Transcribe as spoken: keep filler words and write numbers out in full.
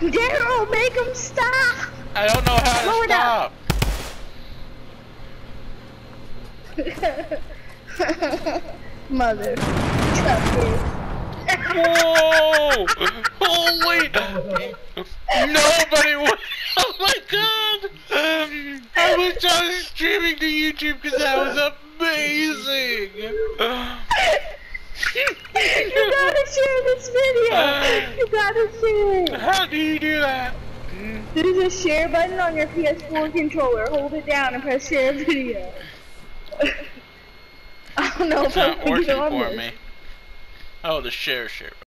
Daryl, make him stop! I don't know how Slow to stop. Mother. Trucker. Whoa! Holy! Nobody would. Oh my god! I was just streaming to YouTube because that was amazing! You gotta share this video! You gotta share it! How do you do that? There's a share button on your P S four controller. Hold it down and press share video. I don't know It's if I not can get working on for this. me. Oh, the share share.